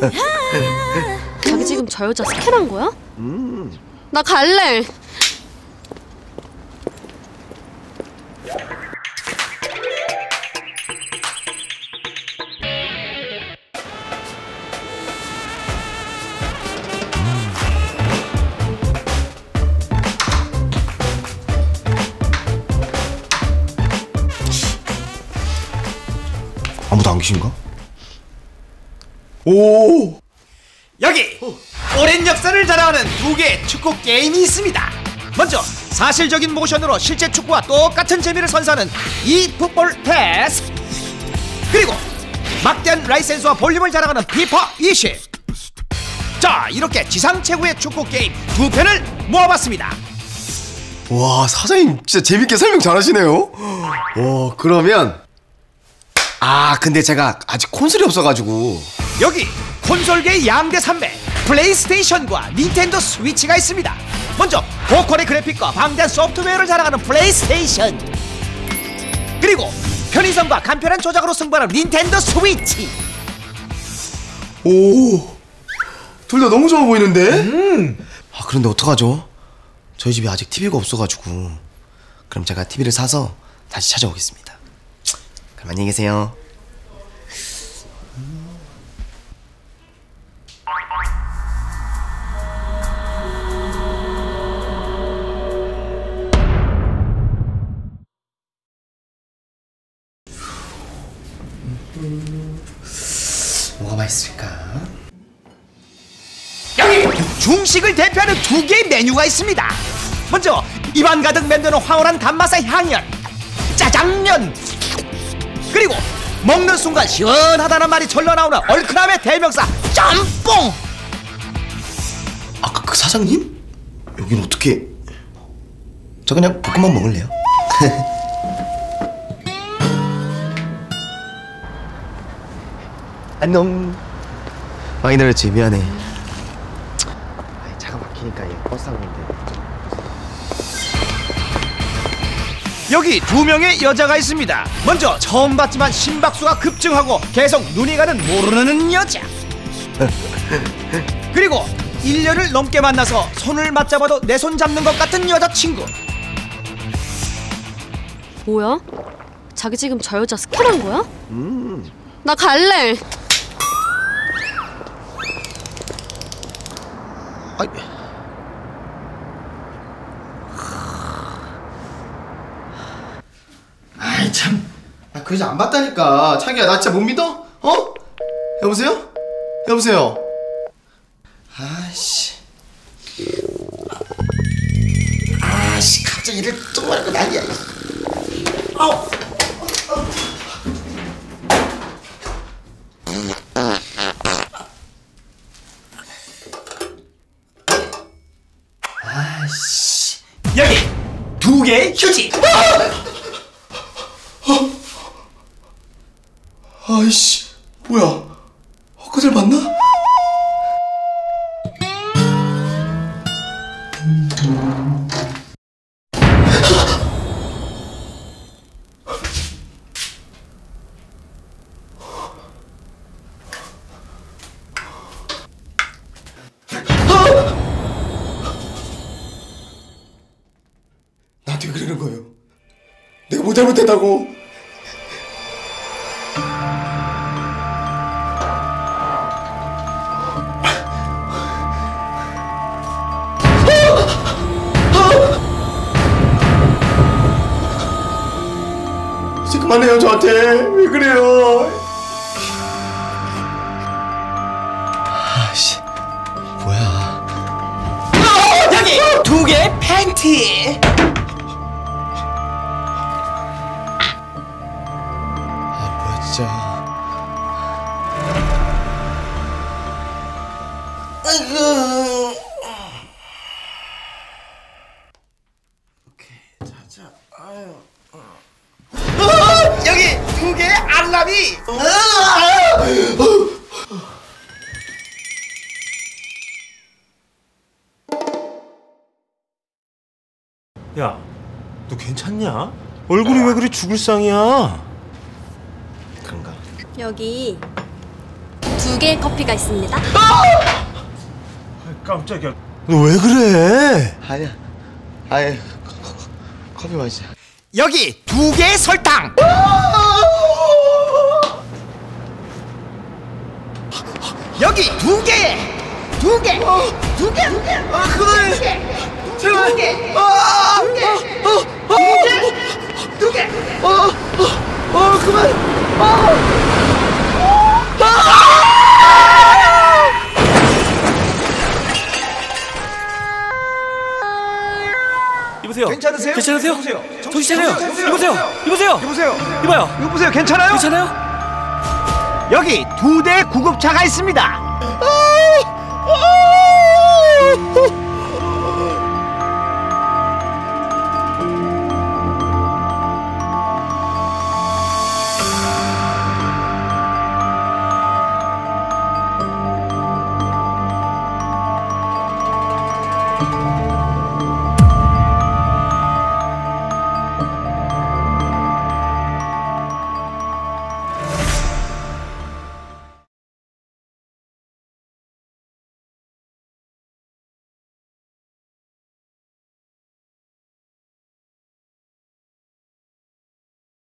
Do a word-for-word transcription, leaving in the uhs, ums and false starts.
자기 지금 저 여자 스캔한 거야? 음. 나 갈래. 아무도 안 계신가? 오! 여기 오랜 역사를 자랑하는 두 개의 축구 게임이 있습니다. 먼저 사실적인 모션으로 실제 축구와 똑같은 재미를 선사하는 e풋볼 패스, 그리고 막대한 라이센스와 볼륨을 자랑하는 피파 이십. 자, 이렇게 지상 최고의 축구 게임 두 편을 모아봤습니다. 와, 사장님 진짜 재밌게 설명 잘하시네요. 와, 그러면 아 근데 제가 아직 콘솔이 없어가지고 여기 콘솔계의 양대 산맥 플레이스테이션과 닌텐도 스위치가 있습니다. 먼저 고퀄의 그래픽과 방대한 소프트웨어를 자랑하는 플레이스테이션, 그리고 편의성과 간편한 조작으로 승부하는 닌텐도 스위치. 오, 둘 다 너무 좋아 보이는데? 음. 아 그런데 어떡하죠? 저희 집에 아직 티비가 없어가지고. 그럼 제가 티비를 사서 다시 찾아오겠습니다. 그럼 안녕히 계세요. 뭐가 맛있을까? 여기 중식을 대표하는 두 개의 메뉴가 있습니다. 먼저 입안 가득 맴도는 황홀한 단맛의 향연 짜장면, 그리고 먹는 순간 시원하다는 말이 절로 나오는 얼큰함의 대명사 짬뽕. 아까 그 사장님? 여긴 어떻게? 저 그냥 볶음밥 먹을래요. 안녕. 많이 내렸지? 미안해. 아이, 차가 막히니까 얘 버스 타고 있는데. 여기 두 명의 여자가 있습니다. 먼저 처음 봤지만 심박수가 급증하고 계속 눈이 가는 모르는 여자. 그리고 일 년을 넘게 만나서 손을 맞잡아도 내 손 잡는 것 같은 여자친구. 뭐야? 자기 지금 저 여자 스캔한 거야? 음. 나 갈래. 아이. 아이 참. 아, 그 여자 안 봤다니까. 자기야 나 진짜 못 믿어? 어? 여보세요? 여보세요? 아씨. 아씨 갑자기 이를 또 말고 난리야. 아우. 아씨. 여기 두 개의 휴지. 아이씨 뭐야? 엊그제 봤나? 나한테 왜 그러는 거예요? 내가 뭐 잘못했다고? 이제 그만해요. 저한테 왜 그래요? 아씨 뭐야? 여기 두 개의 팬티. 아 뭐야 진짜. 아이고. 오케이 자자. 아유. 어, 여기 두 개의 알라비. 야, 너 괜찮냐? 얼굴이 왜 그리 죽을 상이야? 그런가? 여기 두 개의 커피가 있습니다. 깜짝이야. 너 왜 그래? 아니야. 아예 커피 마시자. 여기 두 개의 설탕. 여기 두 개, 두 개, 두 개, 두 개. 아 그만해. 제발. 두 개, 아, 두 개, 어, 어, 두 개. 어, 어, 어, 그만. 이보세요. 괜찮으세요? 괜찮으세요? 여보세요? 정신 차려요. 여보세요? 이보세요. 이보세요. 여보세요. 이봐요. 여보세요. 괜찮아요? 괜찮아요? 여기 두 대의 구급차가 있습니다.